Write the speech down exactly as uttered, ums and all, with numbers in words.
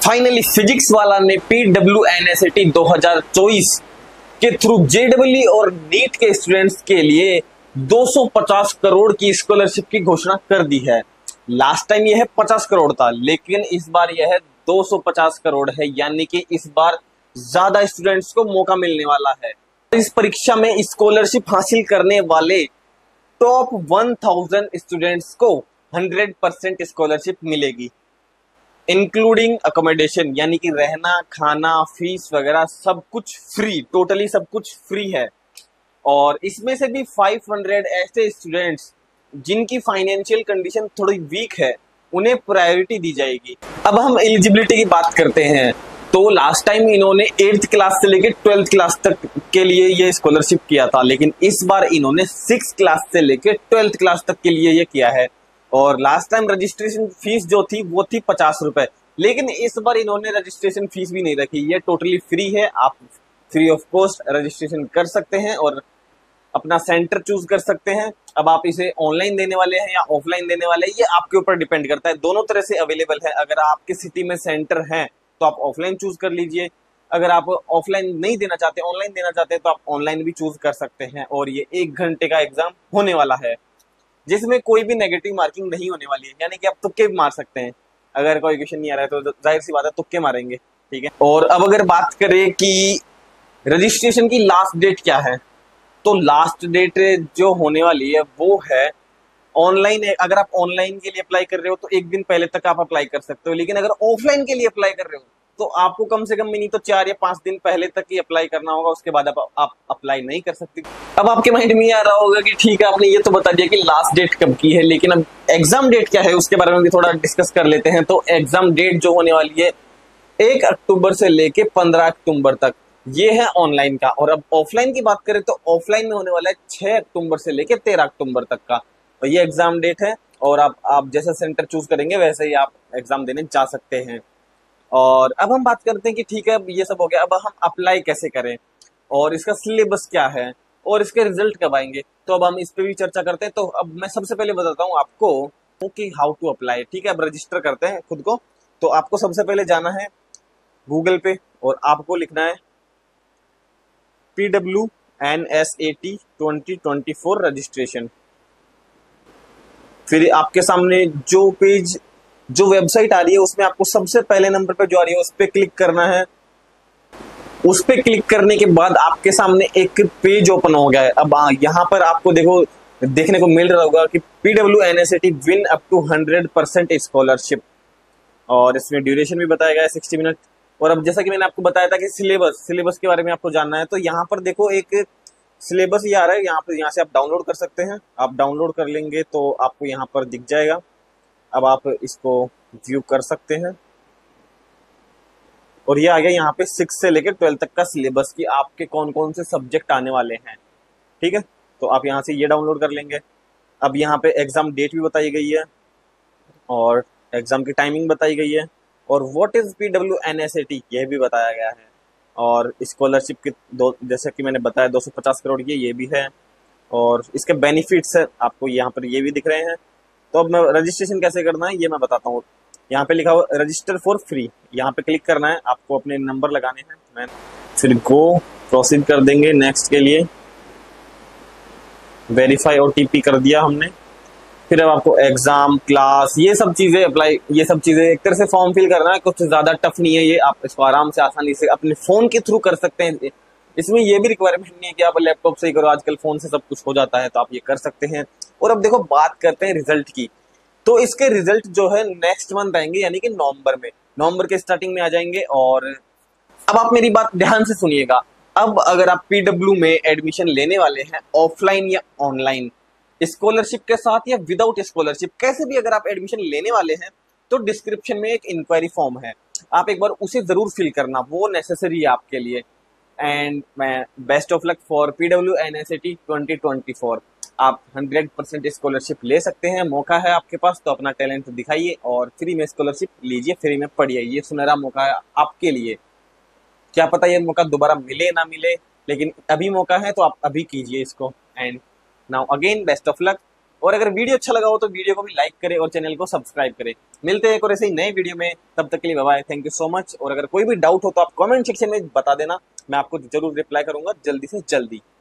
Finally physics वाला ने PW एनएसएटी दो हज़ार चौबीस के थ्रू जेडब्ल्यू और नीट के स्टूडेंट्स के लिए दो सौ पचास करोड़ की स्कॉलरशिप की घोषणा कर दी है। लास्ट टाइम यह पचास करोड़ था, लेकिन इस बार यह दो सौ पचास करोड़ है, यानी कि इस बार ज्यादा स्टूडेंट्स को मौका मिलने वाला है। इस परीक्षा में स्कॉलरशिप हासिल करने वाले टॉप हज़ार स्टूडेंट्स को सौ परसेंट स्कॉलरशिप मिलेगी, इंक्लूडिंग अकोमोडेशन, यानी कि रहना, खाना, फीस वगैरह सब कुछ फ्री, टोटली सब कुछ फ्री है। और इसमें से भी पाँच सौ ऐसे स्टूडेंट्स जिनकी फाइनेंशियल कंडीशन थोड़ी वीक है, उन्हें प्रायोरिटी दी जाएगी। अब हम एलिजिबिलिटी की बात करते हैं, तो लास्ट टाइम इन्होंने एट्थ क्लास से लेकर ट्वेल्थ क्लास तक के लिए ये स्कॉलरशिप किया था, लेकिन इस बार इन्होंने सिक्स क्लास से लेकर ट्वेल्थ क्लास तक के लिए ये किया है। और लास्ट टाइम रजिस्ट्रेशन फीस जो थी वो थी पचास रुपए, लेकिन इस बार इन्होंने रजिस्ट्रेशन फीस भी नहीं रखी, ये टोटली फ्री है। आप फ्री ऑफ कॉस्ट रजिस्ट्रेशन कर सकते हैं और अपना सेंटर चूज कर सकते हैं। अब आप इसे ऑनलाइन देने वाले हैं या ऑफलाइन देने वाले हैं, ये आपके ऊपर डिपेंड करता है। दोनों तरह से अवेलेबल है। अगर आपके सिटी में सेंटर है तो आप ऑफलाइन चूज कर लीजिए, अगर आप ऑफलाइन नहीं देना चाहते, ऑनलाइन देना चाहते हैं, तो आप ऑनलाइन भी चूज कर सकते हैं। और ये एक घंटे का एग्जाम होने वाला है, जिसमें कोई भी नेगेटिव मार्किंग नहीं होने वाली है, यानी कि आप तुक्के भी मार सकते हैं। अगर कोई क्वेश्चन नहीं आ रहा है तो जाहिर सी बात है तुक्के मारेंगे, ठीक है। और अब अगर बात करें कि रजिस्ट्रेशन की लास्ट डेट क्या है, तो लास्ट डेट जो होने वाली है वो है ऑनलाइन। अगर आप ऑनलाइन के लिए अप्लाई कर रहे हो तो एक दिन पहले तक आप अप्लाई कर सकते हो, लेकिन अगर ऑफलाइन के लिए अप्लाई कर रहे हो तो आपको कम से कम नहीं तो चार या पांच दिन पहले तक ही अप्लाई करना होगा, उसके बाद आप, आप अप्लाई नहीं कर सकते। अब आपके माइंड में आ रहा होगा कि ठीक है, आपने ये तो बता दिया कि लास्ट डेट कब की है, लेकिन अब एग्जाम डेट क्या है उसके बारे में भी थोड़ा डिस्कस कर लेते हैं। तो एग्जाम डेट जो होने वाली है एक अक्टूबर से लेके पंद्रह अक्टूबर तक, ये है ऑनलाइन का। और अब ऑफलाइन की बात करें तो ऑफलाइन में होने वाला है छह अक्टूबर से लेके तेरह अक्टूबर तक का, तो ये एग्जाम डेट है। और आप आप जैसा सेंटर चूज करेंगे वैसे ही आप एग्जाम देने जा सकते हैं। और अब हम बात करते हैं कि ठीक है, अब ये सब हो गया, अब हम अप्लाई कैसे करें और इसका सिलेबस क्या है और इसके रिजल्ट कब आएंगे, तो अब हम इस पे भी चर्चा करते हैं। तो अब मैं सबसे पहले बताता हूँ आपको कि हाउ टू अप्लाई, ठीक है। अब रजिस्टर करते हैं खुद को, तो आपको सबसे पहले जाना है गूगल पे और आपको लिखना है PW NSAT twenty twenty four registration. फिर आपके सामने जो पेज जो वेबसाइट आ रही है उसमें आपको सबसे पहले नंबर पे जो आ रही है उस पे क्लिक करना है। उस पे क्लिक करने के बाद आपके सामने एक पेज ओपन हो गया है। अब यहाँ पर आपको देखो देखने को मिल रहा होगा कि PW NSAT win up to hundred percent scholarship, और इसमें ड्यूरेशन भी बताया गया है सिक्सटी मिनट। और अब जैसा कि मैंने आपको बताया था कि सिलेबस सिलेबस के बारे में आपको जानना है, तो यहाँ पर देखो एक सिलेबस ये आ रहा है, यहाँ पर यहाँ से आप डाउनलोड कर सकते हैं। आप डाउनलोड कर लेंगे तो आपको यहाँ पर दिख जाएगा। अब आप इसको व्यू कर सकते हैं और ये आ गया यहाँ पे सिक्स से लेकर ट्वेल्थ तक का सिलेबस की आपके कौन कौन से सब्जेक्ट आने वाले हैं, ठीक है। तो आप यहाँ से ये डाउनलोड कर लेंगे। अब यहाँ पे एग्जाम डेट भी बताई गई है और एग्जाम की टाइमिंग बताई गई है, और व्हाट इज पीडब्ल्यू एनएसएटी यह भी बताया गया है। और स्कॉलरशिप के दो, जैसे कि मैंने बताया दो सौ पचास करोड़ की ये भी है, और इसके बेनिफिट्स है आपको यहाँ पर ये भी दिख रहे हैं। तो अब मैं रजिस्ट्रेशन कैसे करना है ये मैं बताता हूँ। यहाँ पे लिखा हुआ रजिस्टर फॉर फ्री, यहाँ पे क्लिक करना है, आपको अपने नंबर लगाने हैं। मैं फिर गो प्रोसीड कर देंगे नेक्स्ट के लिए। वेरीफाई ओटीपी कर दिया हमने। फिर अब आपको एग्जाम, क्लास, ये सब चीजें अप्लाई, ये सब चीजें एक तरह से फॉर्म फिल करना है, कुछ ज्यादा टफ नहीं है ये। आप इसको आराम से आसानी से अपने फोन के थ्रू कर सकते हैं। इसमें ये भी रिक्वायरमेंट नहीं है कि आप लैपटॉप से ही करो, आजकल फोन से सब कुछ हो जाता है, तो आप ये कर सकते हैं। और अब देखो बात करते हैं रिजल्ट की, तो इसके रिजल्ट जो है नेक्स्ट मंथ आएंगे, यानी कि नवंबर में, नवंबर के स्टार्टिंग में आ जाएंगे। और अब आप मेरी बात ध्यान से सुनिएगा। अब अगर आप पीडब्ल्यू में एडमिशन लेने वाले हैं ऑफलाइन या ऑनलाइन, स्कॉलरशिप के साथ या विदाउट स्कॉलरशिप, कैसे भी अगर आप एडमिशन लेने वाले हैं, तो डिस्क्रिप्शन में एक इंक्वायरी फॉर्म है, आप एक बार उसे जरूर फिल करना, वो नेसेसरी है आपके लिए। एंड मैं best of luck for PW NSAT twenty twenty four. आप हंड्रेड परसेंट स्कॉलरशिप ले सकते हैं, मौका है आपके पास, तो अपना टैलेंट दिखाइए और फ्री में स्कॉलरशिप लीजिए, फ्री में पढ़िए। ये सुनहरा मौका है आपके लिए। क्या पता ये मौका दोबारा मिले ना मिले, लेकिन अभी मौका है तो आप अभी कीजिए इसको। And now again best of luck. और अगर वीडियो अच्छा लगा हो तो वीडियो को भी लाइक करें और चैनल को सब्सक्राइब करें। मिलते हैं एक और ऐसे ही नए वीडियो में, तब तक के लिए bye bye, thank you so much. और अगर कोई भी डाउट हो तो आप कमेंट सेक्शन में बता देना, मैं आपको जरूर रिप्लाई करूंगा जल्दी से जल्दी।